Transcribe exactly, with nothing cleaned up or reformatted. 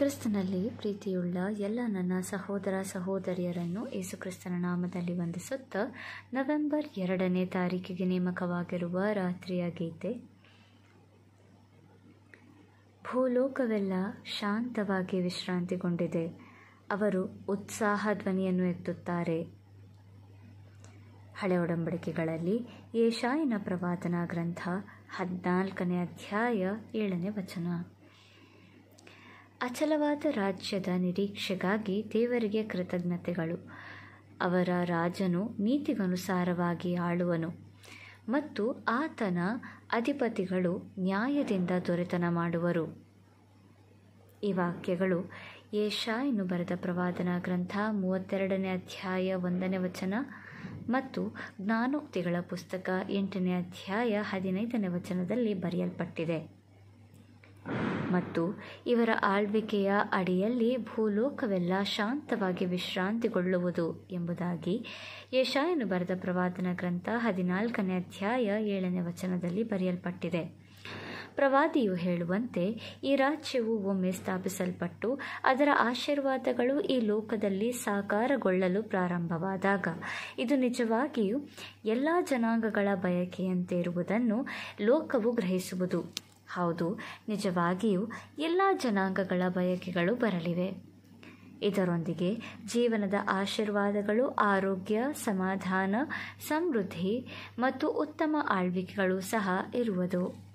ಕ್ರಿಸ್ತನಲ್ಲಿ ಪ್ರೀತಿಯುಳ್ಳ ಎಲ್ಲ ನನ್ನ ಸಹೋದರ ಸಹೋದರಿಯರನ್ನು ಯೇಸುಕ್ರಿಸ್ತನ ನಾಮದಲ್ಲಿ ವಂದಿಸುತ್ತಾ ನವೆಂಬರ್ ಎರಡನೇ ತಾರೀಕಿಗೆ ನೇಮಕವಾಗಿರುವ ರಾತ್ರಿಯ ಗೀತೆ. ಭೂಲೋಕವೆಲ್ಲ ಶಾಂತವಾಗಿ ವಿಶ್ರಾಂತಿಗೊಂಡಿದೆ. ಅವರು ಉತ್ಸಾಹ ಧ್ವನಿಯನ್ನು ಎತ್ತುತ್ತಾರೆ. ಹಳೆ ಒಡಂಬಡಿಕೆಗಳಲ್ಲಿ ಯೆಶಾಯನ ಪ್ರವಾದನ ಗ್ರಂಥ ಹದಿನಾಲ್ಕನೇ ಅಧ್ಯಾಯ ಏಳನೇ ವಚನ. ಅಚಲವಾದ ರಾಜ್ಯದ ನಿರೀಕ್ಷೆಗಾಗಿ ದೇವರಿಗೆ ಕೃತಜ್ಞತೆಗಳು. ಅವರ ರಾಜನು ನೀತಿಗನುಸಾರವಾಗಿ ಆಳುವನು ಮತ್ತು ಆತನ ಅಧಿಪತಿಗಳು ನ್ಯಾಯದಿಂದ ದೊರೆತನ ಮಾಡುವರು. ಈ ವಾಕ್ಯಗಳು ಯೆಶಾಯನು ಬರೆದ ಪ್ರವಾದನ ಗ್ರಂಥ ಮೂವತ್ತೆರಡನೇ ಅಧ್ಯಾಯ ಒಂದನೇ ವಚನ ಮತ್ತು ಜ್ಞಾನೋಕ್ತಿಗಳ ಪುಸ್ತಕ ಎಂಟನೇ ಅಧ್ಯಾಯ ಹದಿನೈದನೇ ವಚನದಲ್ಲಿ ಬರೆಯಲ್ಪಟ್ಟಿದೆ. ಮತ್ತು ಇವರ ಆಳ್ವಿಕೆಯ ಅಡಿಯಲ್ಲಿ ಭೂಲೋಕವೆಲ್ಲ ಶಾಂತವಾಗಿ ವಿಶ್ರಾಂತಿಗೊಳ್ಳುವುದು ಎಂಬುದಾಗಿ ಯೆಶಾಯನು ಬರೆದ ಪ್ರವಾದನ ಗ್ರಂಥ ಹದಿನಾಲ್ಕನೇ ಅಧ್ಯಾಯ ಏಳನೇ ವಚನದಲ್ಲಿ ಬರೆಯಲ್ಪಟ್ಟಿದೆ. ಪ್ರವಾದಿಯು ಹೇಳುವಂತೆ ಈ ರಾಜ್ಯವು ಒಮ್ಮೆ ಸ್ಥಾಪಿಸಲ್ಪಟ್ಟು ಅದರ ಆಶೀರ್ವಾದಗಳು ಈ ಲೋಕದಲ್ಲಿ ಸಾಕಾರಗೊಳ್ಳಲು ಪ್ರಾರಂಭವಾದಾಗ ಇದು ನಿಜವಾಗಿಯೂ ಎಲ್ಲ ಜನಾಂಗಗಳ ಬಯಕೆಯಂತೆ ಇರುವುದನ್ನು ಲೋಕವು ಗ್ರಹಿಸುವುದು. ಹೌದು, ನಿಜವಾಗಿಯೂ ಎಲ್ಲ ಜನಾಂಗಗಳ ಬಯಕೆಗಳು ಬರಲಿವೆ. ಇದರೊಂದಿಗೆ ಜೀವನದ ಆಶೀರ್ವಾದಗಳು, ಆರೋಗ್ಯ, ಸಮಾಧಾನ, ಸಮೃದ್ಧಿ ಮತ್ತು ಉತ್ತಮ ಆಳ್ವಿಕೆಗಳು ಸಹ ಇರುವುದು.